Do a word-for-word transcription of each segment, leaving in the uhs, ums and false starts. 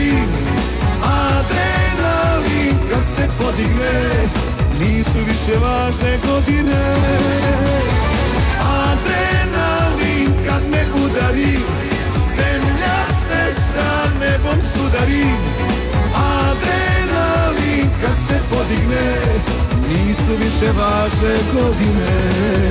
sudari. Adrenalin kad se podigne, nisu više važne godine. Adrenalin kad me udari, zemlja se sa nebom sudari. Adrenalin kad se podigne, nisu više važne godine.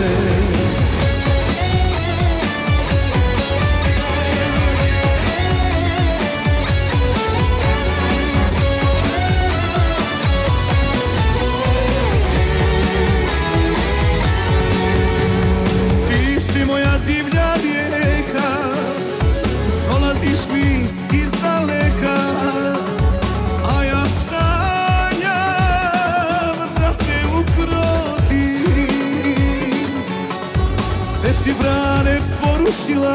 Sve si brane porušila,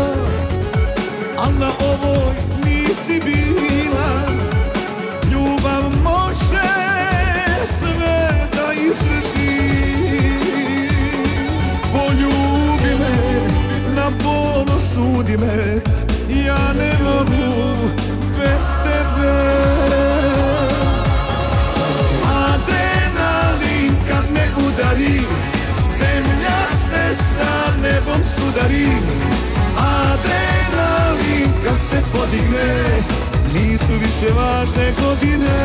al na ovoj nisi bila. Ljubav može sve da izdrži. Poljubi me, na ponos sudi me, ja ne mogu bez tebe. Adrenalin kad me udari, zemlja se sa nebom sudari. Adrenalin kad se podigne, nisu više važne godine.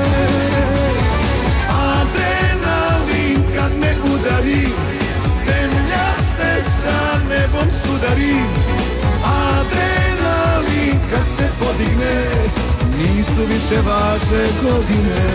Adrenalin kad me udari, zemlja se sa nebom sudari. Adrenalin kad se podigne, nisu više važne godine.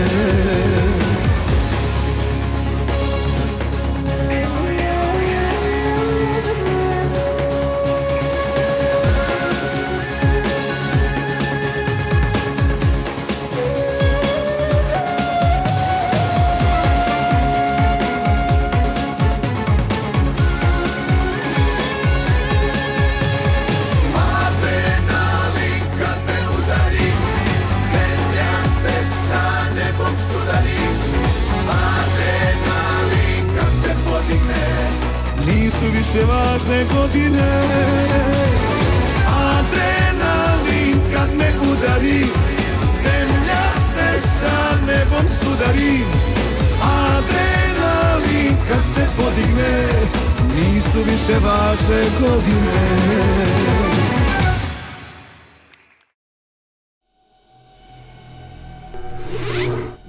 Nisu više važne godine. Adrenalin kad me udari, zemlja se sa nebom sudari. Adrenalin kad se podigne, nisu više važne godine.